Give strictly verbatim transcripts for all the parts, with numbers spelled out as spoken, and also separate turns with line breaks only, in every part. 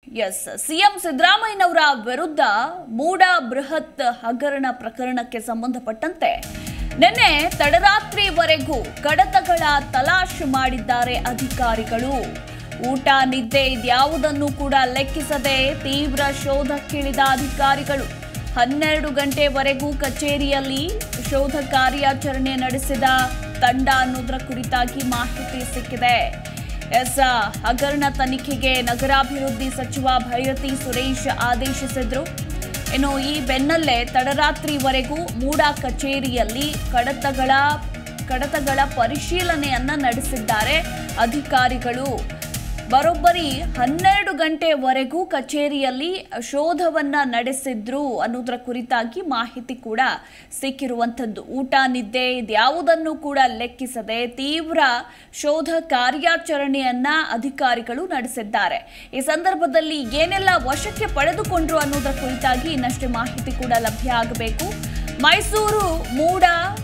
S CM ಸಿದ್ದರಾಮಯ್ಯನವರ ವಿರುದ್ಧ ಮೂಡ ಬೃಹತ್ ಹಗರಣ ಪ್ರಕರಣಕ್ಕೆ ಸಂಬಂಧಪಟ್ಟಂತೆ ನಿನ್ನೆ ತಡರಾತ್ರಿವರೆಗೂ ಕಡತಗಳ ತಲಾಶ್ ಮಾಡಿದ್ದಾರೆ ಅಧಿಕಾರಿಗಳು. ಊಟ ನಿದ್ದೆ ಇದ್ಯಾವುದನ್ನು ಕೂಡ ಲೆಕ್ಕಿಸದೆ ತೀವ್ರ ಶೋಧಕ್ಕಿಳಿದ ಅಧಿಕಾರಿಗಳು ಹನ್ನೆರಡು ಗಂಟೆವರೆಗೂ ಕಚೇರಿಯಲ್ಲಿ ಶೋಧ ಕಾರ್ಯಾಚರಣೆ ನಡೆಸಿದ ತಂಡ ಅನ್ನೋದರ ಕುರಿತಾಗಿ ಮಾಹಿತಿ ಸಿಕ್ಕಿದೆ. ಎಸ್ ಹಗರಣ ತನಿಖೆಗೆ ನಗರಾಭಿವೃದ್ಧಿ ಸಚಿವ ಭೈರತಿ ಸುರೇಶ್ ಆದೇಶಿಸಿದ್ರು. ಇನ್ನು ಈ ಬೆನ್ನಲ್ಲೇ ತಡರಾತ್ರಿವರೆಗೂ ಮೂಡ ಕಚೇರಿಯಲ್ಲಿ ಕಡತಗಳ ಕಡತಗಳ ಪರಿಶೀಲನೆಯನ್ನ ನಡೆಸಿದ್ದಾರೆ ಅಧಿಕಾರಿಗಳು. ಬರೋಬ್ಬರಿ ಹನ್ನೆರಡು ಗಂಟೆವರೆಗೂ ಕಚೇರಿಯಲ್ಲಿ ಶೋಧವನ್ನ ನಡೆಸಿದ್ರು ಅನ್ನೋದರ ಕುರಿತಾಗಿ ಮಾಹಿತಿ ಕೂಡ ಸಿಕ್ಕಿರುವಂಥದ್ದು. ಊಟ ನಿದ್ದೆ ಇದ್ಯಾವುದನ್ನು ಕೂಡ ಲೆಕ್ಕಿಸದೆ ತೀವ್ರ ಶೋಧ ಕಾರ್ಯಾಚರಣೆಯನ್ನ ಅಧಿಕಾರಿಗಳು ನಡೆಸಿದ್ದಾರೆ. ಈ ಸಂದರ್ಭದಲ್ಲಿ ಏನೆಲ್ಲ ವಶಕ್ಕೆ ಪಡೆದುಕೊಂಡ್ರು ಅನ್ನೋದರ ಕುರಿತಾಗಿ ಇನ್ನಷ್ಟೇ ಮಾಹಿತಿ ಕೂಡ ಲಭ್ಯ ಆಗಬೇಕು. ಮೈಸೂರು ಮೂಡ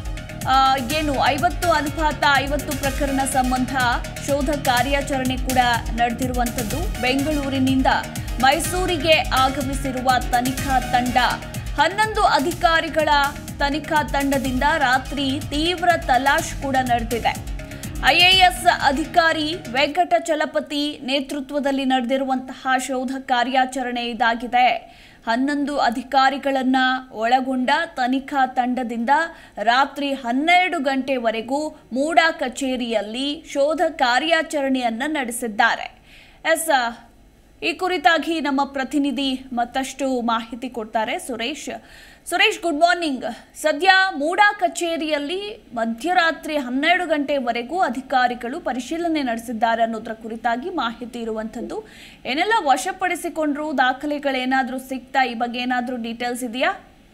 ಏನು ಐವತ್ತು ಅನುಪಾತ ಐವತ್ತು ಪ್ರಕರಣ ಸಂಬಂಧ ಶೋಧ ಕಾರ್ಯಾಚರಣೆ ಕೂಡ ನಡೆದಿರುವಂಥದ್ದು. ಬೆಂಗಳೂರಿನಿಂದ ಮೈಸೂರಿಗೆ ಆಗಮಿಸಿರುವ ತನಿಖಾ ತಂಡ ಹನ್ನೊಂದು ಅಧಿಕಾರಿಗಳ ತನಿಖಾ ತಂಡದಿಂದ ರಾತ್ರಿ ತೀವ್ರ ತಲಾಶ್ ಕೂಡ ನಡೆದಿದೆ. ಐಎಎಸ್ ಅಧಿಕಾರಿ ವೆಂಕಟಚಲಪತಿ ನೇತೃತ್ವದಲ್ಲಿ ನಡೆದಿರುವಂತಹ ಶೋಧ ಕಾರ್ಯಾಚರಣೆ ಇದಾಗಿದೆ. ಹನ್ನೊಂದು ಅಧಿಕಾರಿಗಳನ್ನ ಒಳಗೊಂಡ ತನಿಖಾ ತಂಡದಿಂದ ರಾತ್ರಿ ಹನ್ನೆರಡು ಗಂಟೆವರೆಗೂ ಮೂಡ ಕಚೇರಿಯಲ್ಲಿ ಶೋಧ ಕಾರ್ಯಾಚರಣೆಯನ್ನ ನಡೆಸಿದ್ದಾರೆ. ಎಸ್ ಈ ಕುರಿತಾಗಿ ನಮ್ಮ ಪ್ರತಿನಿಧಿ ಮತ್ತಷ್ಟು ಮಾಹಿತಿ ಕೊಡ್ತಾರೆ ಸುರೇಶ್. Suresh, good morning. ಸದ್ಯ ಮೂಡ ಕಚೇರಿಯಲ್ಲಿ ಮಧ್ಯರಾತ್ರಿ ಹನ್ನೆರಡು ಗಂಟೆವರೆಗೂ ಅಧಿಕಾರಿಗಳು ಪರಿಶೀಲನೆ ನಡೆಸಿದ್ದಾರೆ ಅನ್ನೋದರ ಕುರಿತಾಗಿ ಮಾಹಿತಿ ಇರುವಂಥದ್ದು. ಏನೆಲ್ಲ ವಶಪಡಿಸಿಕೊಂಡ್ರು, ದಾಖಲೆಗಳೇನಾದ್ರೂ ಸಿಗ್ತಾ, ಈ ಬಗ್ಗೆ ಏನಾದ್ರೂ ಡೀಟೇಲ್ಸ್ ಇದೆಯಾ?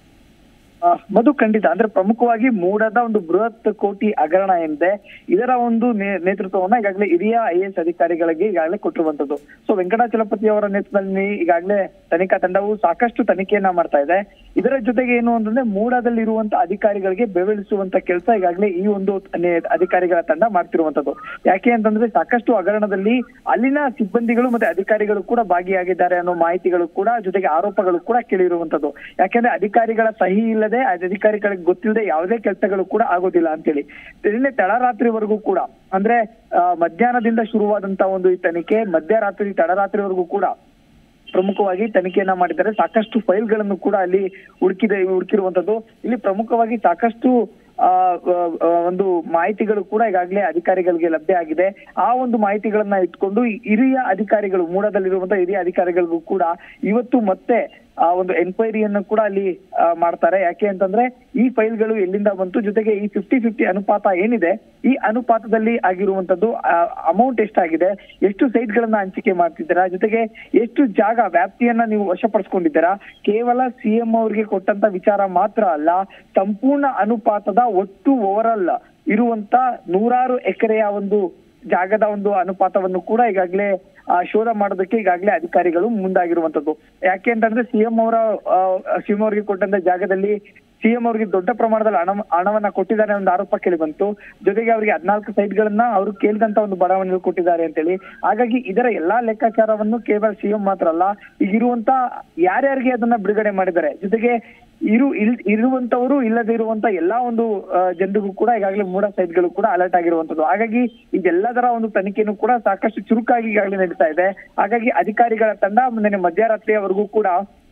ಮಧು, ಖಂಡಿತ. ಅಂದ್ರೆ ಪ್ರಮುಖವಾಗಿ ಮೂಡದ ಒಂದು ಬೃಹತ್ ಕೋಟಿ ಹಗರಣ ಏನಿದೆ ಇದರ ಒಂದು ನೇತೃತ್ವವನ್ನ ಈಗಾಗಲೇ ಹಿರಿಯ ಐ ಎ ಎಸ್ ಅಧಿಕಾರಿಗಳಿಗೆ ಈಗಾಗಲೇ ಕೊಟ್ಟಿರುವಂತದ್ದು. ಸೊ ವೆಂಕಟಾಚಲಪತಿ ಅವರ ನೇತೃತ್ವದಲ್ಲಿ ಈಗಾಗಲೇ ತನಿಖಾ ತಂಡವು ಸಾಕಷ್ಟು ತನಿಖೆಯನ್ನ ಮಾಡ್ತಾ ಇದೆ. ಇದರ ಜೊತೆಗೆ ಏನು ಅಂತಂದ್ರೆ ಮೂಡದಲ್ಲಿ ಇರುವಂತಹ ಅಧಿಕಾರಿಗಳಿಗೆ ಬೆವರಿಸುವಂತ ಕೆಲಸ ಈಗಾಗಲೇ ಈ ಒಂದು ಅಧಿಕಾರಿಗಳ ತಂಡ ಮಾಡ್ತಿರುವಂತದ್ದು. ಯಾಕೆ ಅಂತಂದ್ರೆ ಸಾಕಷ್ಟು ಹಗರಣದಲ್ಲಿ ಅಲ್ಲಿನ ಸಿಬ್ಬಂದಿಗಳು ಮತ್ತೆ ಅಧಿಕಾರಿಗಳು ಕೂಡ ಭಾಗಿಯಾಗಿದ್ದಾರೆ ಅನ್ನೋ ಮಾಹಿತಿಗಳು ಕೂಡ, ಜೊತೆಗೆ ಆರೋಪಗಳು ಕೂಡ ಕೇಳಿರುವಂತದ್ದು. ಯಾಕೆಂದ್ರೆ ಅಧಿಕಾರಿಗಳ ಸಹಿ ಇಲ್ಲ, ಅಧಿಕಾರಿಗಳಿಗೆ ಗೊತ್ತಿಲ್ಲದೆ ಯಾವುದೇ ಕೆಲಸಗಳು ಕೂಡ ಆಗೋದಿಲ್ಲ ಅಂತೇಳಿ ನಿನ್ನೆ ತಡರಾತ್ರಿವರೆಗೂ ಕೂಡ, ಅಂದ್ರೆ ಮಧ್ಯಾಹ್ನದಿಂದ ಶುರುವಾದಂತಹ ಒಂದು ಈ ತನಿಖೆ ಮಧ್ಯರಾತ್ರಿ ತಡರಾತ್ರಿವರೆಗೂ ಕೂಡ ಪ್ರಮುಖವಾಗಿ ತನಿಖೆಯನ್ನ ಮಾಡಿದ್ದಾರೆ. ಸಾಕಷ್ಟು ಫೈಲ್ಗಳನ್ನು ಕೂಡ ಅಲ್ಲಿ ಹುಡುಕಿದೆ ಹುಡುಕಿರುವಂತದ್ದು. ಇಲ್ಲಿ ಪ್ರಮುಖವಾಗಿ ಸಾಕಷ್ಟು ಆ ಒಂದು ಮಾಹಿತಿಗಳು ಕೂಡ ಈಗಾಗಲೇ ಅಧಿಕಾರಿಗಳಿಗೆ ಲಭ್ಯ ಆಗಿದೆ. ಆ ಒಂದು ಮಾಹಿತಿಗಳನ್ನ ಇಟ್ಕೊಂಡು ಹಿರಿಯ ಅಧಿಕಾರಿಗಳು, ಮೂಡದಲ್ಲಿರುವಂತಹ ಹಿರಿಯ ಅಧಿಕಾರಿಗಳಿಗೂ ಕೂಡ ಇವತ್ತು ಮತ್ತೆ ಆ ಒಂದು ಎನ್ಕ್ವೈರಿಯನ್ನು ಕೂಡ ಅಲ್ಲಿ ಮಾಡ್ತಾರೆ. ಯಾಕೆ ಅಂತಂದ್ರೆ ಈ ಫೈಲ್ಗಳು ಎಲ್ಲಿಂದ ಬಂತು, ಜೊತೆಗೆ ಈ ಫಿಫ್ಟಿ ಫಿಫ್ಟಿ ಅನುಪಾತ ಏನಿದೆ ಈ ಅನುಪಾತದಲ್ಲಿ ಆಗಿರುವಂತದ್ದು ಅಮೌಂಟ್ ಎಷ್ಟಾಗಿದೆ, ಎಷ್ಟು ಸೈಟ್ ಗಳನ್ನ ಹಂಚಿಕೆ ಮಾಡ್ತಿದ್ದೀರಾ, ಜೊತೆಗೆ ಎಷ್ಟು ಜಾಗ ವ್ಯಾಪ್ತಿಯನ್ನ ನೀವು ವಶಪಡಿಸ್ಕೊಂಡಿದ್ದೀರಾ, ಕೇವಲ ಸಿಎಂ ಅವರಿಗೆ ಕೊಟ್ಟಂತ ವಿಚಾರ ಮಾತ್ರ ಅಲ್ಲ, ಸಂಪೂರ್ಣ ಅನುಪಾತದ ಒಟ್ಟು ಓವರ್ ಆಲ್ ಇರುವಂತ ನೂರಾರು ಎಕರೆಯ ಒಂದು ಜಾಗದ ಒಂದು ಅನುಪಾತವನ್ನು ಕೂಡ ಈಗಾಗಲೇ ಶೋಧ ಮಾಡೋದಕ್ಕೆ ಈಗಾಗಲೇ ಅಧಿಕಾರಿಗಳು ಮುಂದಾಗಿರುವಂತದ್ದು. ಯಾಕೆ ಅಂತಂದ್ರೆ ಸಿಎಂ ಅವರ ಸಿಎಂ ಅವರಿಗೆ ಕೊಟ್ಟಂತ ಜಾಗದಲ್ಲಿ ಸಿಎಂ ಅವರಿಗೆ ದೊಡ್ಡ ಪ್ರಮಾಣದಲ್ಲಿ ಹಣ ಹಣವನ್ನ ಕೊಟ್ಟಿದ್ದಾರೆ ಒಂದು ಆರೋಪ ಕೇಳಿ ಬಂತು. ಜೊತೆಗೆ ಅವರಿಗೆ ಹದಿನಾಲ್ಕು ಸೈಟ್ ಗಳನ್ನ ಅವರು ಕೇಳಿದಂತ ಒಂದು ಬಡಾವಣೆಗಳು ಕೊಟ್ಟಿದ್ದಾರೆ ಅಂತೇಳಿ. ಹಾಗಾಗಿ ಇದರ ಎಲ್ಲಾ ಲೆಕ್ಕಾಚಾರವನ್ನು ಕೇವಲ ಸಿಎಂ ಮಾತ್ರ ಅಲ್ಲ, ಈಗಿರುವಂತ ಯಾರ್ಯಾರಿಗೆ ಅದನ್ನ ಬಿಡುಗಡೆ ಮಾಡಿದ್ದಾರೆ, ಜೊತೆಗೆ ಇರು ಇಲ್ ಇರುವಂತವರು ಇಲ್ಲದೆ ಇರುವಂತ ಎಲ್ಲಾ ಒಂದು ಜನರಿಗೂ ಕೂಡ ಈಗಾಗಲೇ ಮೂಡ ಸೈಟ್ ಗಳು ಕೂಡ ಅಲರ್ಟ್ ಆಗಿರುವಂತದ್ದು. ಹಾಗಾಗಿ ಇದೆಲ್ಲದರ ಒಂದು ತನಿಖೆನೂ ಕೂಡ ಸಾಕಷ್ಟು ಚುರುಕಾಗಿ ಈಗಾಗಲೇ ನಡೀತಾ ಇದೆ. ಹಾಗಾಗಿ ಅಧಿಕಾರಿಗಳ ತಂಡ ನಿನ್ನೆ ಮಧ್ಯರಾತ್ರಿಯವರೆಗೂ ಕೂಡ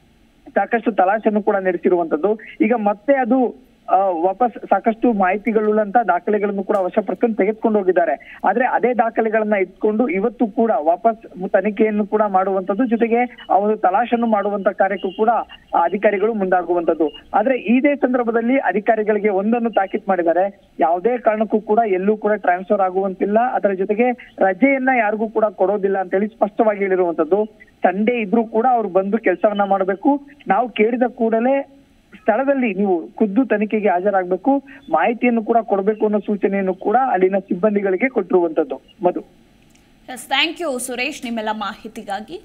ಸಾಕಷ್ಟು ತಲಾಶನ್ನು ಕೂಡ ನಡೆಸಿರುವಂತದ್ದು. ಈಗ ಮತ್ತೆ ಅದು ವಾಪಸ್ ಸಾಕಷ್ಟು ಮಾಹಿತಿಗಳುಳ್ಳಂತ ದಾಖಲೆಗಳನ್ನು ಕೂಡ ವಶಪಡಿಸಿಕೊಂಡು ತೆಗೆದುಕೊಂಡು ಹೋಗಿದ್ದಾರೆ. ಆದ್ರೆ ಅದೇ ದಾಖಲೆಗಳನ್ನ ಇಟ್ಕೊಂಡು ಇವತ್ತು ಕೂಡ ವಾಪಸ್ ತನಿಖೆಯನ್ನು ಕೂಡ ಮಾಡುವಂತದ್ದು, ಜೊತೆಗೆ ಆ ಒಂದು ತಲಾಶನ್ನು ಮಾಡುವಂತ ಕಾರ್ಯಕ್ಕೂ ಕೂಡ ಅಧಿಕಾರಿಗಳು ಮುಂದಾಗುವಂತದ್ದು. ಆದ್ರೆ ಇದೇ ಸಂದರ್ಭದಲ್ಲಿ ಅಧಿಕಾರಿಗಳಿಗೆ ಒಂದನ್ನು ತಾಕೀತ್ ಮಾಡಿದ್ದಾರೆ, ಯಾವುದೇ ಕಾರಣಕ್ಕೂ ಕೂಡ ಎಲ್ಲೂ ಕೂಡ ಟ್ರಾನ್ಸ್ಫರ್ ಆಗುವಂತಿಲ್ಲ, ಅದರ ಜೊತೆಗೆ ರಜೆಯನ್ನ ಯಾರಿಗೂ ಕೂಡ ಕೊಡೋದಿಲ್ಲ ಅಂತ ಹೇಳಿ ಸ್ಪಷ್ಟವಾಗಿ ಹೇಳಿರುವಂತದ್ದು. ಸಂಡೇ ಇದ್ರೂ ಕೂಡ ಅವ್ರು ಬಂದು ಕೆಲಸವನ್ನ ಮಾಡಬೇಕು, ನಾವು ಕೇಳಿದ ಕೂಡಲೇ ಸ್ಥಳದಲ್ಲಿ ನೀವು ಖುದ್ದು ತನಿಖೆಗೆ ಹಾಜರಾಗಬೇಕು, ಮಾಹಿತಿಯನ್ನು ಕೂಡ ಕೊಡಬೇಕು ಅನ್ನೋ ಸೂಚನೆಯನ್ನು ಕೂಡ ಅಲ್ಲಿನ ಸಿಬ್ಬಂದಿಗಳಿಗೆ ಕೊಟ್ಟಿರುವಂತದ್ದು. ಮಧು,
ಥ್ಯಾಂಕ್ ಯು ಸುರೇಶ್ ನಿಮ್ಮೆಲ್ಲ ಮಾಹಿತಿಗಾಗಿ.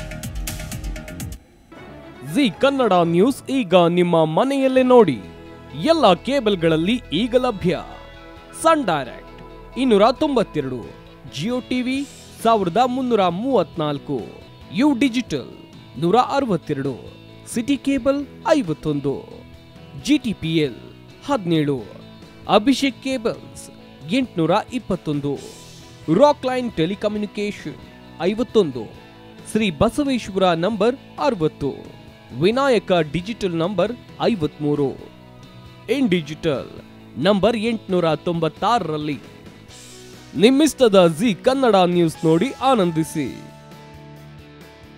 ಜಿ ಕನ್ನಡ ನ್ಯೂಸ್ ಈಗ ನಿಮ್ಮ ಮನೆಯಲ್ಲೇ ನೋಡಿ. ಎಲ್ಲ ಕೇಬಲ್ಗಳಲ್ಲಿ ಈಗ ಲಭ್ಯ. ಸನ್ ಡೈರೆಕ್ಟ್ ಇನ್ನೂರ ತೊಂಬತ್ತೆರಡು, ಜಿಯೋ ಟಿವಿ ಸಾವಿರದ ಮುನ್ನೂರ ಮೂವತ್ನಾಲ್ಕು, ಯು ಡಿಜಿಟಲ್ ನೂರ ಅರವತ್ತೆರಡು, ಸಿಟಿ ಕೇಬಲ್ ಐವತ್ತೊಂದು, ಜಿಟಿಪಿಎಲ್ ಹದಿನೇಳು, ಅಭಿಷೇಕ್ ಕೇಬಲ್ಸ್ ಎಂಟುನೂರ ಇಪ್ಪತ್ತೊಂದು, ರಾಕ್ ಲೈನ್ ಟೆಲಿಕಮ್ಯುನಿಕೇಶನ್ ಐವತ್ತೊಂದು, ಶ್ರೀ ಬಸವೇಶ್ವರ ನಂಬರ್ ಅರವತ್ತು, ವಿನಾಯಕ ಡಿಜಿಟಲ್ ನಂಬರ್ ಐವತ್ಮೂರು, ಇನ್ ಡಿಜಿಟಲ್ ನಂಬರ್ ಎಂಟುನೂರ ತೊಂಬತ್ತಾರರಲ್ಲಿ. ನಿಮ್ಮಿಸ್ತದ ಜಿ ಕನ್ನಡ ನ್ಯೂಸ್ ನೋಡಿ ಆನಂದಿಸಿ.